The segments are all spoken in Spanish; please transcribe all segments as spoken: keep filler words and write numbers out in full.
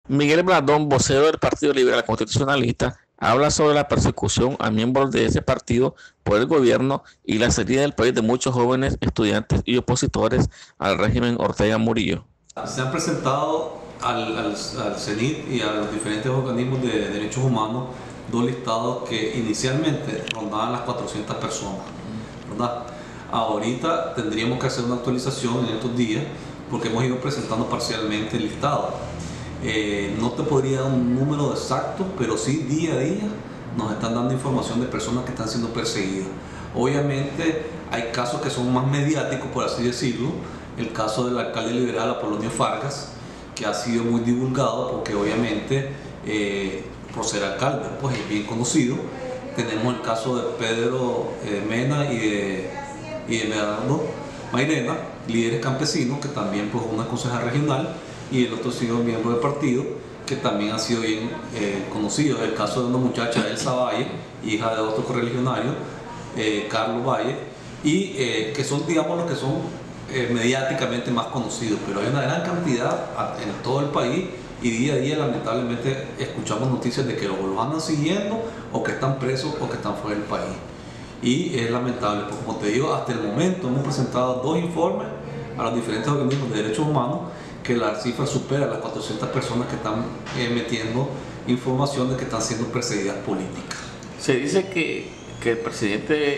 Miguel Blandón, vocero del Partido Liberal Constitucionalista, habla sobre la persecución a miembros de ese partido por el gobierno y la salida del país de muchos jóvenes estudiantes y opositores al régimen Ortega Murillo. Se han presentado al, al, al CENIT y a los diferentes organismos de derechos humanos dos listados que inicialmente rondaban las cuatrocientas personas, ¿verdad? Ahorita tendríamos que hacer una actualización en estos días porque hemos ido presentando parcialmente el listado. Eh, no te podría dar un número exacto, pero sí día a día nos están dando información de personas que están siendo perseguidas. Obviamente hay casos que son más mediáticos, por así decirlo. El caso del alcalde liberal Apolonio Fargas, que ha sido muy divulgado porque obviamente eh, por ser alcalde pues es bien conocido. Tenemos el caso de Pedro eh, Mena y de, y de Medardo Mairena, líderes campesinos, que también pues una concejal regional, y el otro ha sido miembro del partido, que también ha sido bien eh, conocido. El caso de una muchacha, Elsa Valle, hija de otro correligionario, eh, Carlos Valle, y eh, que son, digamos, los que son eh, mediáticamente más conocidos, pero hay una gran cantidad en todo el país y día a día lamentablemente escuchamos noticias de que los, los andan siguiendo o que están presos o que están fuera del país. Y es lamentable, porque como te digo, hasta el momento hemos presentado dos informes a los diferentes organismos de derechos humanos que la cifra supera las cuatrocientas personas que están eh, metiendo información de que están siendo perseguidas políticas. Se dice que, que el presidente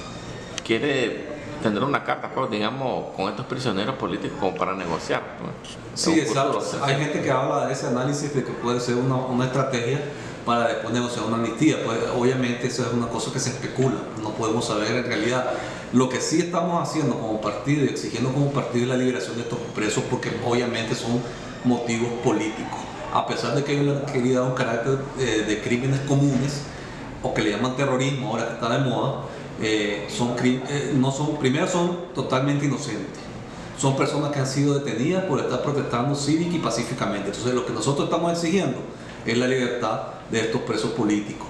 quiere tener una carta, pues, digamos, con estos prisioneros políticos como para negociar, pues. Sí, exacto. Hay gente que habla de ese análisis de que puede ser una, una estrategia para después negociar una amnistía. Pues obviamente eso es una cosa que se especula, no podemos saber en realidad. Lo que sí estamos haciendo como partido y exigiendo como partido es la liberación de estos presos, porque obviamente son motivos políticos. A pesar de que ellos le han querido dar un carácter eh, de crímenes comunes, o que le llaman terrorismo ahora que está de moda, eh, son, eh, no son, primero son totalmente inocentes. Son personas que han sido detenidas por estar protestando cívica y pacíficamente. Entonces lo que nosotros estamos exigiendo es la libertad de estos presos políticos.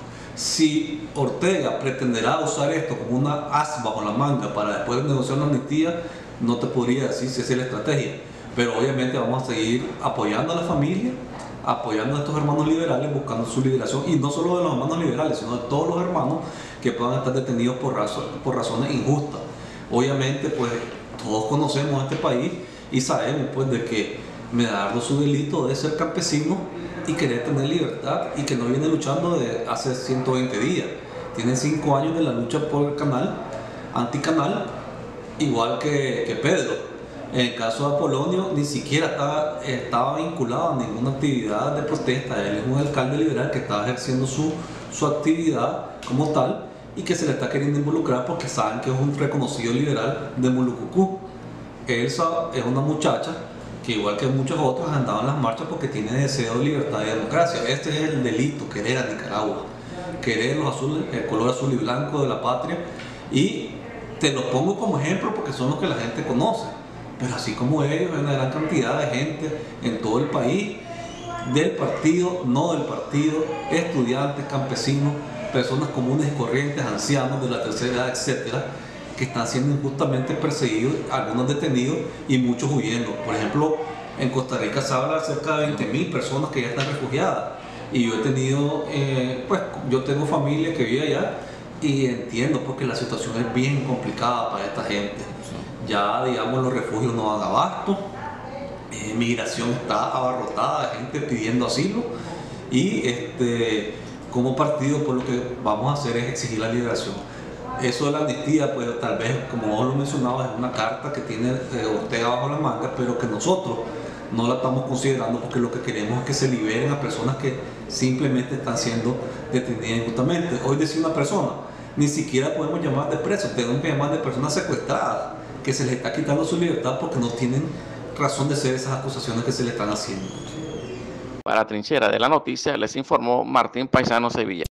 Si Ortega pretenderá usar esto como una as bajo la manga para después negociar una amnistía, no te podría decir si esa es la estrategia. Pero obviamente vamos a seguir apoyando a la familia, apoyando a estos hermanos liberales, buscando su liberación, y no solo de los hermanos liberales, sino de todos los hermanos que puedan estar detenidos por, razón, por razones injustas. Obviamente, pues todos conocemos este país y sabemos pues de que Medardo, su delito de ser campesino y querer tener libertad, y que no viene luchando de hace ciento veinte días. Tiene cinco años de la lucha por el canal, anticanal, igual que, que Pedro. En el caso de Apolonio, ni siquiera estaba, estaba vinculado a ninguna actividad de protesta. Él es un alcalde liberal que está ejerciendo su, su actividad como tal y que se le está queriendo involucrar porque saben que es un reconocido liberal de Mulucucú. Elsa es una muchacha que, igual que muchos otros, han andado en las marchas porque tiene deseo de libertad y democracia. Este es el delito: querer a Nicaragua, querer los azules, el color azul y blanco de la patria. Y te lo pongo como ejemplo porque son los que la gente conoce. Pero así como ellos, hay una gran cantidad de gente en todo el país, del partido, no del partido, estudiantes, campesinos, personas comunes y corrientes, ancianos de la tercera edad, etcétera, que están siendo injustamente perseguidos, algunos detenidos y muchos huyendo. Por ejemplo, en Costa Rica se habla de cerca de veinte mil personas que ya están refugiadas. Y yo he tenido, eh, pues yo tengo familia que vive allá y entiendo porque la situación es bien complicada para esta gente. Ya, digamos, los refugios no dan abasto, eh, migración está abarrotada de gente pidiendo asilo, y este, como partido pues lo que vamos a hacer es exigir la liberación. Eso de la amnistía, pues tal vez, como vos lo mencionabas, es una carta que tiene eh, Ortega bajo la manga, pero que nosotros no la estamos considerando porque lo que queremos es que se liberen a personas que simplemente están siendo detenidas injustamente. Hoy decía una persona, ni siquiera podemos llamar de presos, tenemos que llamar de personas secuestradas, que se les está quitando su libertad porque no tienen razón de ser esas acusaciones que se le están haciendo. Para Trinchera de la Noticia les informó Martín Paisano Sevilla.